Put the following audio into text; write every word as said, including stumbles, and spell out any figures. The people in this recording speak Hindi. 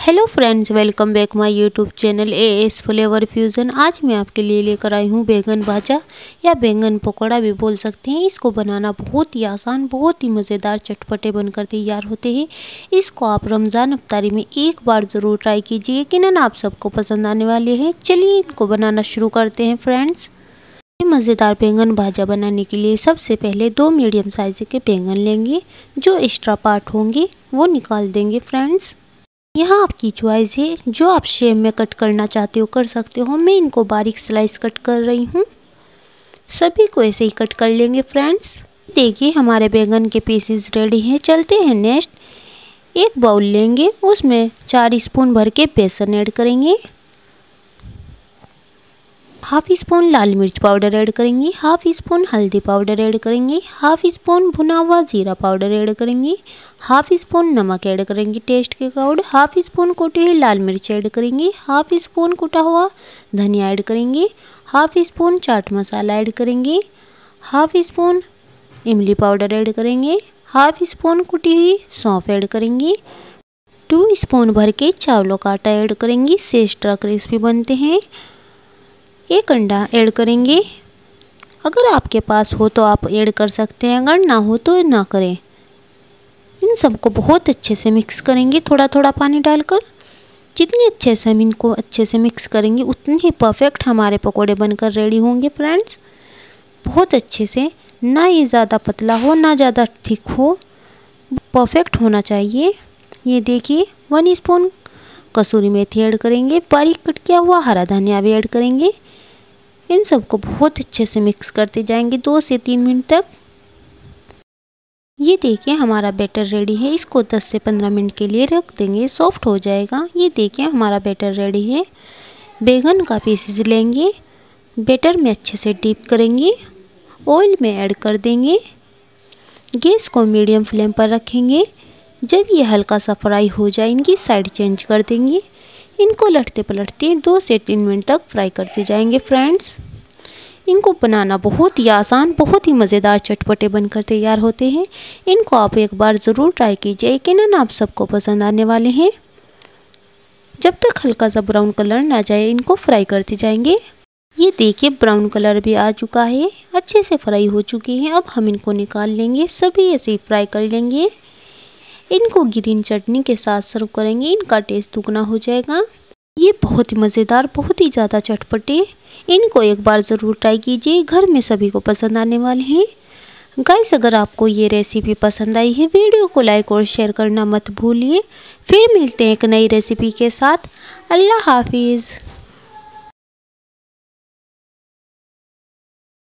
Hello friends, welcome back my YouTube channel A S flavour fusion. आज मैं आपके लिए लेकर आई हूँ बैंगन भाजा या बैंगन पकौड़ा भी बोल सकते हैं। इसको बनाना बहुत ही आसान, बहुत ही मज़ेदार चटपटे बनकर तैयार होते हैं। इसको आप रमज़ान अफ्तारी में एक बार ज़रूर ट्राई कीजिए, यकीनन आप सबको पसंद आने वाले हैं। चलिए इनको बनाना शुरू करते हैं फ्रेंड्स। मज़ेदार बैंगन भाजा बनाने के लिए सबसे पहले दो मीडियम साइज़ के बैंगन लेंगे। जो एक्स्ट्रा पार्ट होंगे वो निकाल देंगे फ्रेंड्स। यहाँ आपकी चॉइस है, जो आप शेप में कट करना चाहते हो कर सकते हो। मैं इनको बारीक स्लाइस कट कर रही हूँ। सभी को ऐसे ही कट कर लेंगे फ्रेंड्स। देखिए हमारे बैंगन के पीसेस रेडी हैं। चलते हैं नेक्स्ट। एक बाउल लेंगे, उसमें चार स्पून भर के बेसन ऐड करेंगे। हाफ स्पून लाल मिर्च पाउडर ऐड करेंगे। हाफ स्पून हल्दी पाउडर ऐड करेंगे। हाफ स्पून भुना हुआ जीरा पाउडर ऐड करेंगे। हाफ स्पून नमक ऐड करेंगे टेस्ट के अकॉर्डिंग। हाफ स्पून कुटी हुई लाल मिर्च ऐड करेंगे। हाफ स्पून कुटा हुआ धनिया ऐड करेंगे। हाफ स्पून चाट मसाला ऐड करेंगे। हाफ स्पून इमली पाउडर ऐड करेंगे। हाफ स्पून कुटी हुई सौंफ ऐड करेंगे। टू स्पून भर के चावलों का आटा ऐड करेंगे। से एक्स्ट्रा क्रिस्पी बनते हैं। एक अंडा ऐड करेंगे। अगर आपके पास हो तो आप ऐड कर सकते हैं, अगर ना हो तो ना करें। इन सबको बहुत अच्छे से मिक्स करेंगे, थोड़ा थोड़ा पानी डालकर। जितने अच्छे से हम इनको अच्छे से मिक्स करेंगे उतने ही परफेक्ट हमारे पकोड़े बनकर रेडी होंगे फ्रेंड्स। बहुत अच्छे से, ना ये ज़्यादा पतला हो ना ज़्यादा थिक हो, परफेक्ट होना चाहिए। ये देखिए वन स्पून कसूरी मेथी ऐड करेंगे। बारीक कट किया हुआ हरा धनिया भी ऐड करेंगे। इन सबको बहुत अच्छे से मिक्स करते जाएंगे दो से तीन मिनट तक। ये देखिए हमारा बैटर रेडी है। इसको दस से पंद्रह मिनट के लिए रख देंगे, सॉफ्ट हो जाएगा। ये देखिए हमारा बैटर रेडी है। बैंगन का पीसेस लेंगे, बैटर में अच्छे से डीप करेंगे, ऑयल में ऐड कर देंगे। गैस को मीडियम फ्लेम पर रखेंगे। जब ये हल्का सा फ्राई हो जाए इनकी साइड चेंज कर देंगे। इनको लटते पलटते दो से तीन मिनट तक फ्राई करते जाएंगे फ्रेंड्स। इनको बनाना बहुत ही आसान, बहुत ही मज़ेदार चटपटे बनकर तैयार होते हैं। इनको आप एक बार ज़रूर ट्राई कीजिए, यकीनन आप सबको पसंद आने वाले हैं। जब तक हल्का सा ब्राउन कलर ना जाए इनको फ्राई करते जाएंगे। ये देखिए ब्राउन कलर भी आ चुका है, अच्छे से फ्राई हो चुकी है। अब हम इनको निकाल लेंगे, सभी ऐसे ही फ्राई कर लेंगे। इनको ग्रीन चटनी के साथ सर्व करेंगे, इनका टेस्ट दुगना हो जाएगा। ये बहुत ही मज़ेदार, बहुत ही ज़्यादा चटपटे। इनको एक बार ज़रूर ट्राई कीजिए, घर में सभी को पसंद आने वाले हैं। गाइस अगर आपको ये रेसिपी पसंद आई है, वीडियो को लाइक और शेयर करना मत भूलिए। फिर मिलते हैं एक नई रेसिपी के साथ। अल्लाह हाफिज़।